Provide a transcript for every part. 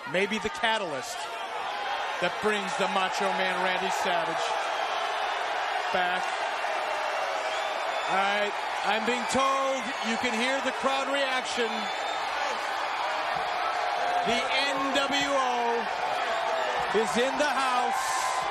maybe the catalyst that brings the Macho Man Randy Savage back. All right, I'm being told you can hear the crowd reaction. The NWO is in the house.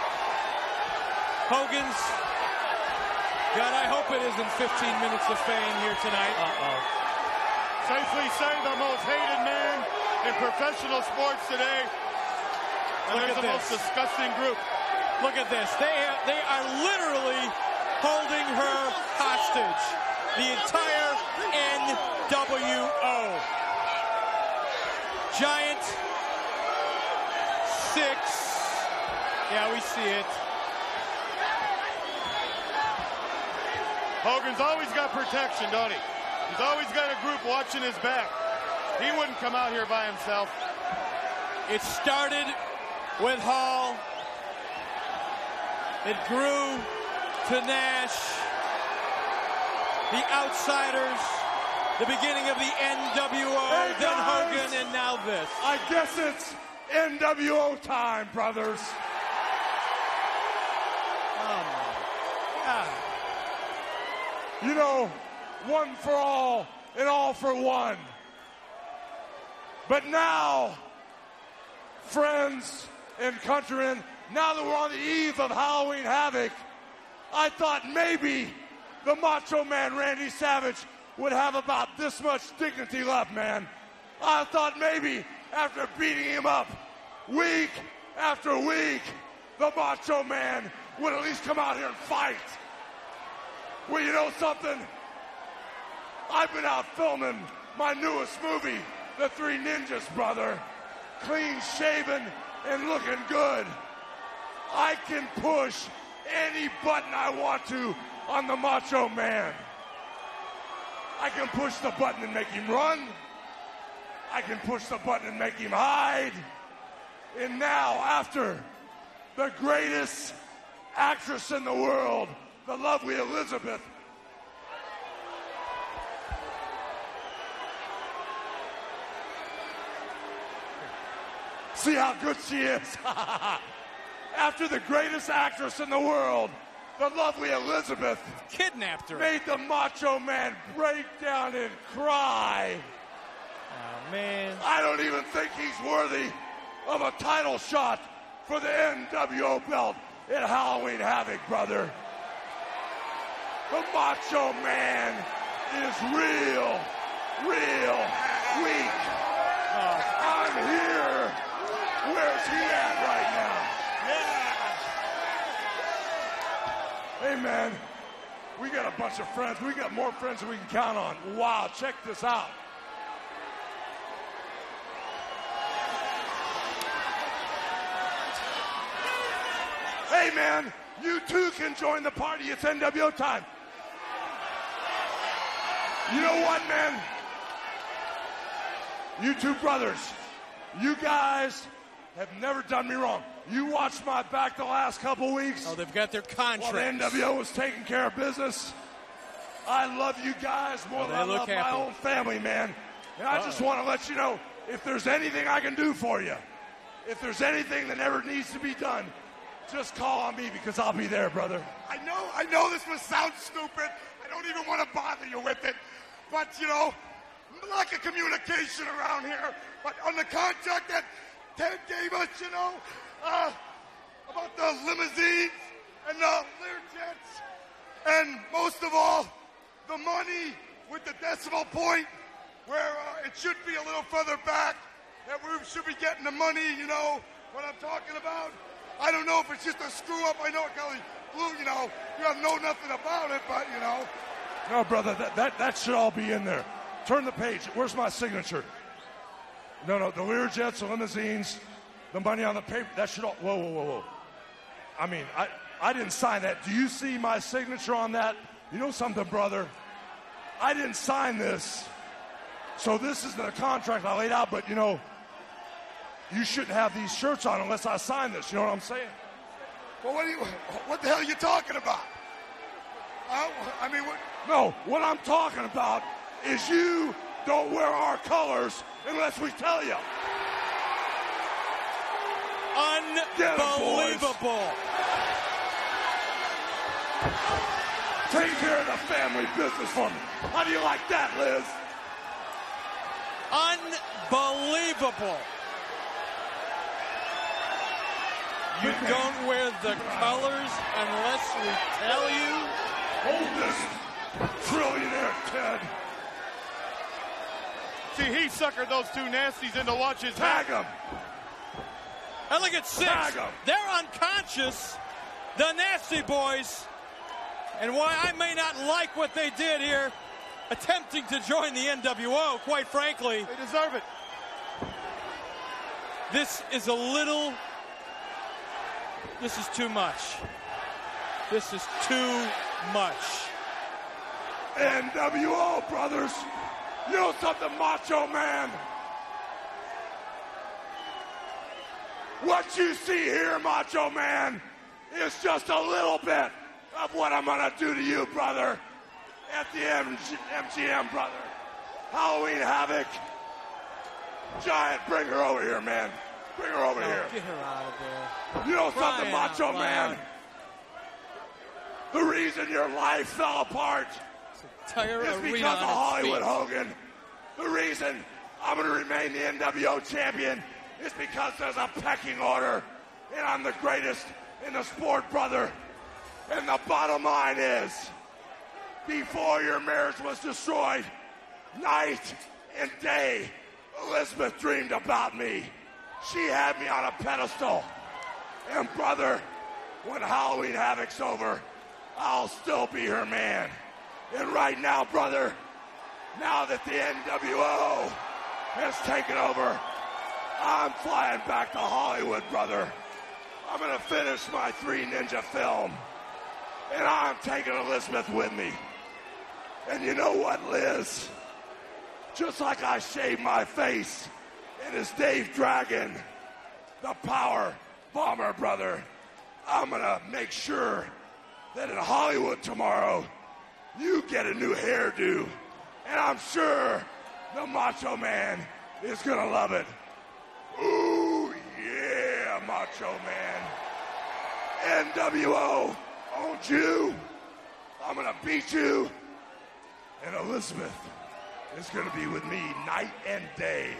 Hogan's, God, I hope it isn't 15 minutes of fame here tonight. Safely say the most hated man in professional sports today. And Look they're at the this. most disgusting group. Look at this. They are literally holding her hostage. The entire NWO. Giant Syxx. Yeah, we see it. Hogan's always got protection, don't he? He's always got a group watching his back. He wouldn't come out here by himself. It started with Hall. It grew to Nash. The Outsiders. The beginning of the NWO, Hey, then guys. Hogan, and now this. I guess it's NWO time, brothers. Oh, my God. You know, one for all and all for one. But now, friends and countrymen, now that we're on the eve of Halloween Havoc, I thought maybe the Macho Man Randy Savage would have about this much dignity left, man. I thought maybe after beating him up week after week, the Macho Man would at least come out here and fight. Well, you know something? I've been out filming my newest movie, The Three Ninjas, brother. Clean shaven and looking good. I can push any button I want to on the Macho Man. I can push the button and make him run. I can push the button and make him hide. And now, after the greatest actress in the world, the lovely Elizabeth, see how good she is? After the greatest actress in the world, the lovely Elizabeth, Kidnapped her. made the Macho Man break down and cry. Oh, man. I don't even think he's worthy of a title shot for the NWO belt at Halloween Havoc, brother. The Macho Man is real weak. I'm here. Where's he at right now? Hey, man, we got a bunch of friends. We got more friends than we can count on. Wow, check this out. Hey, man, you too can join the party. It's NWO time. You know what, man? You two brothers, you guys have never done me wrong. You watched my back the last couple weeks. Oh, they've got their While contracts. the NWO was taking care of business. I love you guys more than I love my own family, man. And I just want to let you know, if there's anything I can do for you, if there's anything that ever needs to be done, just call on me because I'll be there, brother. I know this must sound stupid. I don't even want to bother you with it. But, you know, lack of communication around here. But on the contract that Ted gave us, you know, about the limousines and the Learjets, and most of all, the money with the decimal point where it should be a little further back, that we should be getting the money, you know, what I'm talking about. I don't know if it's just a screw up. I know it Kelly Blue, you know, you don't know nothing about it, but, you know. No, brother, that should all be in there. Turn the page. Where's my signature? No, the Learjets, the limousines, the money on the paper, that should all, whoa. I mean, I didn't sign that. Do you see my signature on that? You know something, brother? I didn't sign this. So this is the contract I laid out, but, you know, you shouldn't have these shirts on unless I sign this. You know what I'm saying? Well, what the hell are you talking about? I mean, what? No, what I'm talking about is you don't wear our colors unless we tell you. Unbelievable. Take care of the family business for me. How do you like that, Liz? Unbelievable. You don't wear the colors unless we tell you. Hold this, trillionaire Ted. See, he suckered those two nasties into watching. Tag him. And look at Syxx. They're unconscious, the Nasty Boys. And why I may not like what they did here, attempting to join the NWO, quite frankly. They deserve it. This is too much. This is too much. NWO, brothers. You know something, Macho Man? What you see here, Macho Man, is just a little bit of what I'm going to do to you, brother, at the MGM, brother. Halloween Havoc. Giant, bring her over here, man. Bring her over here. Get her out of there. You know something, Macho Man? The reason your life fell apart is because of Hollywood Hogan. The reason I'm going to remain the NWO champion is because there's a pecking order, and I'm the greatest in the sport, brother. And the bottom line is, before your marriage was destroyed, night and day, Elizabeth dreamed about me. She had me on a pedestal. And brother, when Halloween Havoc's over, I'll still be her man. And right now, brother, now that the NWO has taken over, I'm flying back to Hollywood, brother. I'm going to finish my 3 Ninja film. And I'm taking Elizabeth with me. And you know what, Liz? Just like I shaved my face, and as Dave Dragon, the power bomber, brother, I'm going to make sure that in Hollywood tomorrow, you get a new hairdo. And I'm sure the Macho Man is going to love it. Ooh, yeah, Macho Man. NWO owns you. I'm going to beat you. And Elizabeth is going to be with me night and day.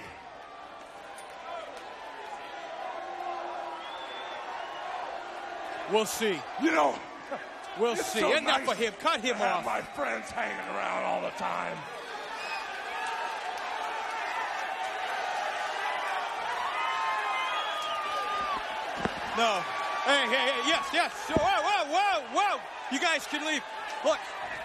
We'll see. You know, we'll see. So Enough nice of him. Cut him have off. My friends hanging around all the time. No. Hey, yes. Whoa. You guys can leave. Look.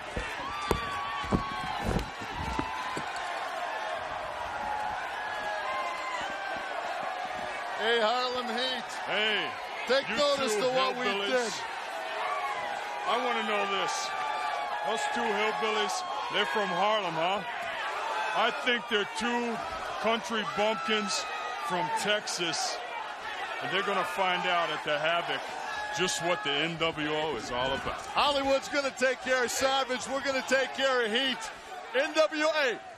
Hey, Harlem Heat. Hey. Take notice to what we did. I want to know this. Those 2 hillbillies, they're from Harlem, huh? I think they're 2 country bumpkins from Texas. And they're going to find out at the Havoc just what the NWO is all about. Hollywood's going to take care of Savage. We're going to take care of Heat. NWA